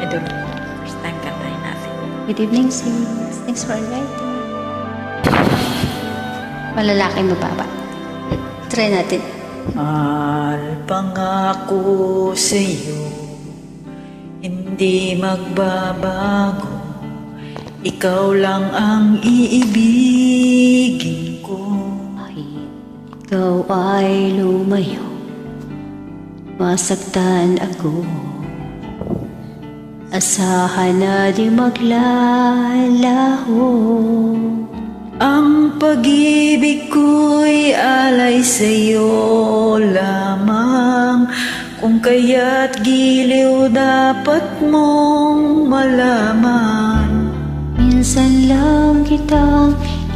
Idol. First time kantahin natin. Good evening, sis. Thanks for inviting. Malalaki mababa. Try natin. Mahal pangako sa'yo, hindi magbabago. Ikaw lang ang iibigin ko. Ikaw ay lumayo, masaktan ako. Asahan na di maglalaho. Ang pag-ibig ko'y alay sa'yo lamang. Kung kaya't giliw dapat mong malaman. Minsan lang kitang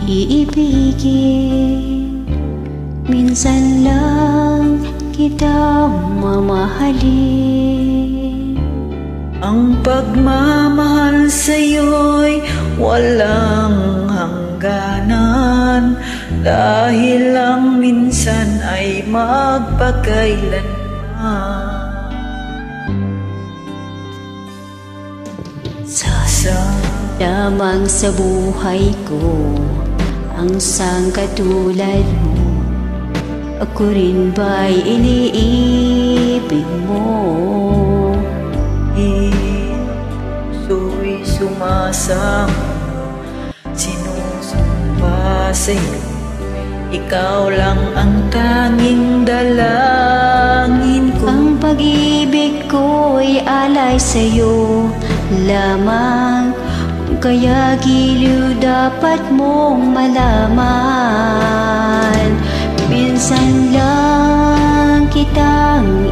iibigin, minsan lang kitang mamahalin. Ang pagmamahal sa'yo'y walang hangganan, dahil lang minsan ay magpakailanman. Lamang sa buhay ko ang sangkatulad mo. Ako rin ba'y iniibig mo? Puso'y sumasama, sinusumpa sa'yo. Ikaw lang ang tanging dalangin ko. Ang pag-ibig ko'y alay sa'yo lamang. Kaya giliw dapat mong malaman. Minsan lang kitang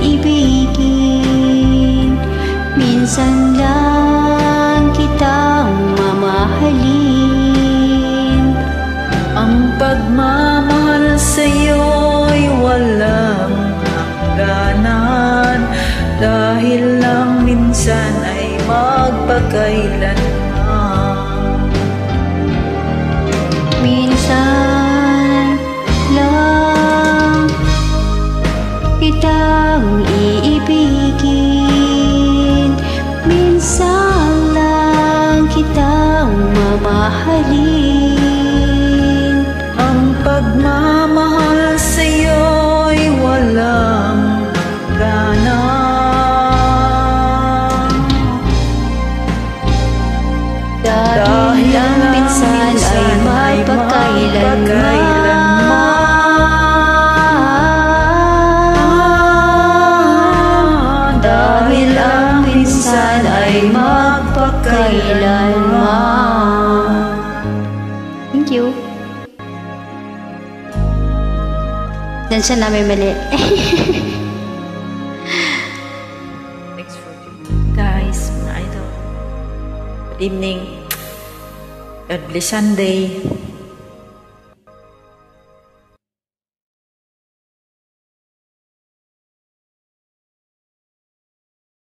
iibigin, minsan lang kitang mamahalin. Ang pagmamahal sa'yo'y walang hangganan, dahil lang minsan ay magpakailanman. Minsan lang kitang iibigin, minsan lang kitang mamahalin. Ang pagmamahal sa'yo'y walang hangganan, dahil lang minsan ay magpakailanman. Dahil lang minsan ay magpakailanman. Thank you. Diyan siya namin mali. Thanks for tuning, guys, mga idol. Good evening. God bless Sunday.